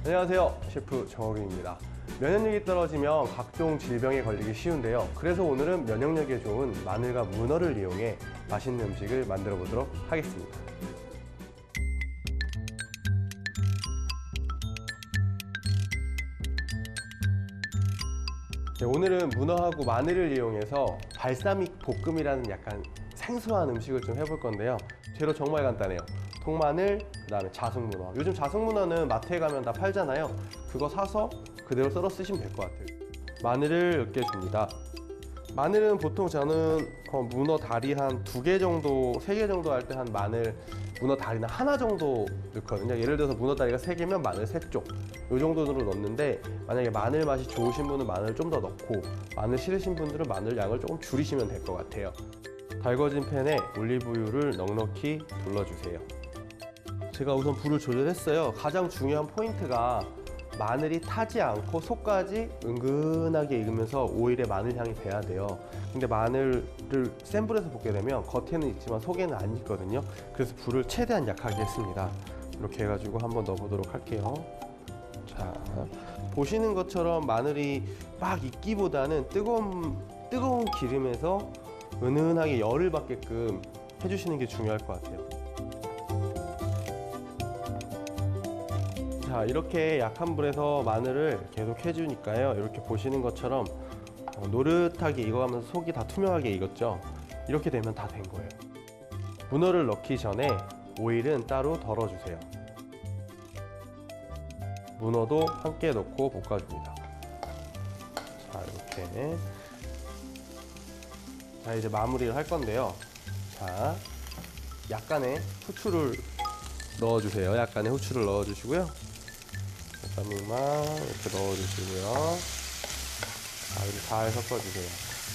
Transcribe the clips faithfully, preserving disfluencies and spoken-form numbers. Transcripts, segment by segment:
안녕하세요, 셰프 정호균입니다. 면역력이 떨어지면 각종 질병에 걸리기 쉬운데요. 그래서 오늘은 면역력에 좋은 마늘과 문어를 이용해 맛있는 음식을 만들어 보도록 하겠습니다. 네, 오늘은 문어하고 마늘을 이용해서 발사믹 볶음이라는 약간 생소한 음식을 좀 해볼 건데요. 재료 정말 간단해요. 통마늘, 그 다음에 자석문어. 요즘 자석문어는 마트에 가면 다 팔잖아요. 그거 사서 그대로 썰어 쓰시면 될 것 같아요. 마늘을 으깨줍니다. 마늘은 보통 저는 문어 다리 한 두 개 정도, 세 개 정도 할 때 한 마늘, 문어 다리는 하나 정도 넣거든요. 예를 들어서 문어 다리가 세 개면 마늘 세 쪽. 이 정도로 넣는데, 만약에 마늘 맛이 좋으신 분은 마늘 좀 더 넣고, 마늘 싫으신 분들은 마늘 양을 조금 줄이시면 될 것 같아요. 달궈진 팬에 올리브유를 넉넉히 둘러주세요. 제가 우선 불을 조절했어요. 가장 중요한 포인트가 마늘이 타지 않고 속까지 은근하게 익으면서 오일에 마늘 향이 배야 돼요. 근데 마늘을 센 불에서 볶게 되면 겉에는 익지만 속에는 안 익거든요. 그래서 불을 최대한 약하게 했습니다. 이렇게 해가지고 한번 넣어보도록 할게요. 자, 보시는 것처럼 마늘이 막 익기보다는 뜨거운, 뜨거운 기름에서 은은하게 열을 받게끔 해주시는 게 중요할 것 같아요. 자, 이렇게 약한 불에서 마늘을 계속 해주니까요. 이렇게 보시는 것처럼 노릇하게 익어가면서 속이 다 투명하게 익었죠. 이렇게 되면 다 된 거예요. 문어를 넣기 전에 오일은 따로 덜어주세요. 문어도 함께 넣고 볶아줍니다. 자, 이렇게. 자, 이제 마무리를 할 건데요. 자, 약간의 후추를 넣어주세요. 약간의 후추를 넣어주시고요. 발사믹만 이렇게 넣어주시고요. 자, 이렇게 잘 섞어주세요.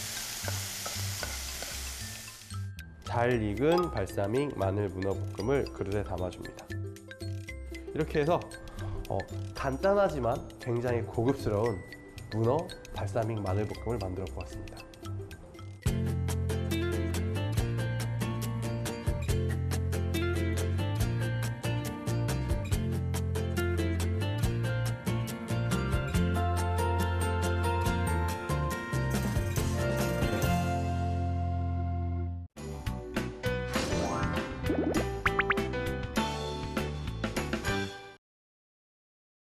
잘 익은 발사믹 마늘 문어 볶음을 그릇에 담아줍니다. 이렇게 해서 어, 간단하지만 굉장히 고급스러운 문어 발사믹 마늘 볶음을 만들어 보았습니다.